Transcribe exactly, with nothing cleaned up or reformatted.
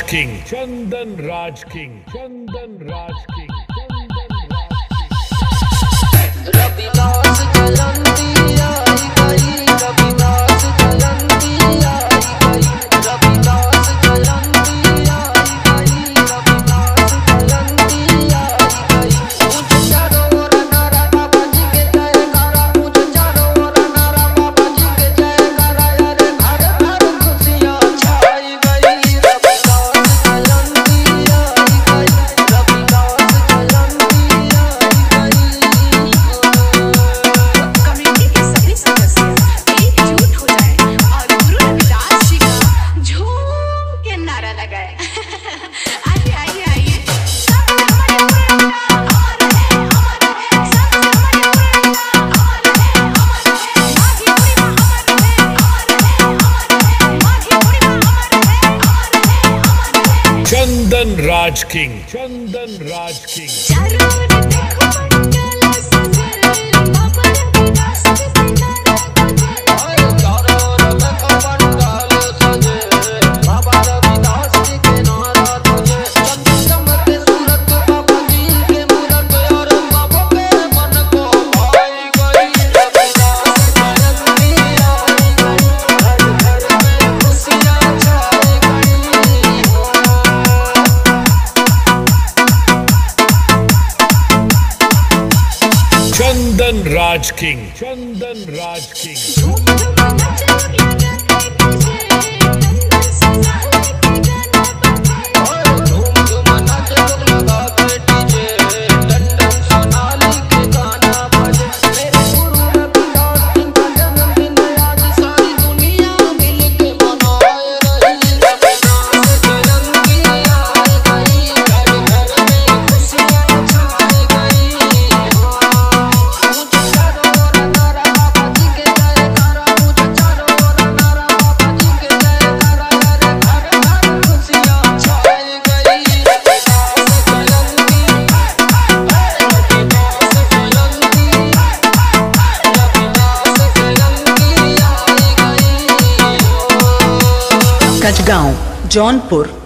King, Chandan Raj King, Chandan Raj King, Chandan Raj King. Ravidas Jayanti Aayi Gail, Ravidas Jayanti Aayi Gail, Ravidas Jayanti Aayi Gail, Ravidas Jayanti Aayi Gail. Mujhe charo aur nara Baba ji ke jayakara, mujhe charo aur nara Baba ji ke jayakara, yare ghar ghar खुशियाँ छाई गई. Ravidas Jayanti Aayi Gail, Ravidas Jayanti Aayi Gail. Committee के सभी सदस्य एकजुट हो जाए और गुरु रविदास जी का झूम के नारा लगाए. आइए आइए आइए सब हमारे पुरंदा अमर रहे अमर रहे, सब हमारे पुरंदा अमर रहे अमर रहे, माघी पूर्णिमा अमर रहे अमर रहे अमर रहे, माघी पूर्णिमा अमर रहे अमर रहे अमर रहे. Chandan Raj King, Chandan Raj King. चारों ओर देखो मंडल सजे, बाबा रविदास के नारा बजे. चारों ओर देखो पंडाल सजे, बाबा रविदास जी के नारा तुझे. चमचमते सूरत बाबा जी के मूरत, और बाबा के मन को भाई गई. रविदास जयंती आई गई, घर घर में खुशियाँ छाई गई. Chandan Raj King, Chandan Raj King. झूम झूम नाच लगे गाते डीजे, नंदन सजा लेके गाना बजे. धूम धूम नाच लोग लगा के डीजे, लंदन सोनाली के गाना बजे. मेरे गुरु रविदास जी का जन्मदिन आज सारी दुनिया मिल के मनाए रही. रविदास जयंती आई गई, घर घर में खुशियाँ छाई गई. मुझे चारों ओर नारा बाबा जी के जयकारा, मुझे चारों ओर नारा बाबा जी के जयकारा, यारे घर घर खुशियाँ छाई गई. रविदास जयंती, रविदास जयंती, रविदास जयंती आई गई. कचगांव, जौनपुर,